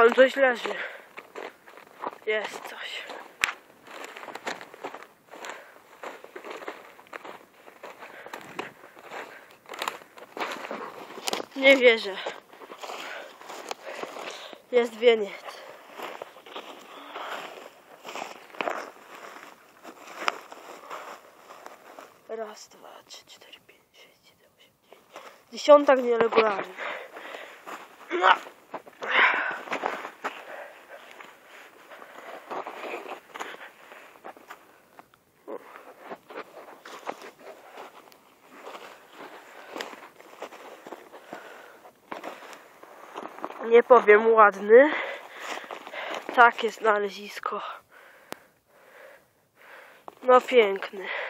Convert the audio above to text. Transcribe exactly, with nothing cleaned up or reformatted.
Tam coś leży. Jest coś. Nie wierzę. Jest wieniec. Raz, dwa, trzy, cztery, pięć, sześć, siedem, osiem, dziewięć. Dziesiątak nieregularny. Nie powiem ładny. Takie znalezisko. No piękny.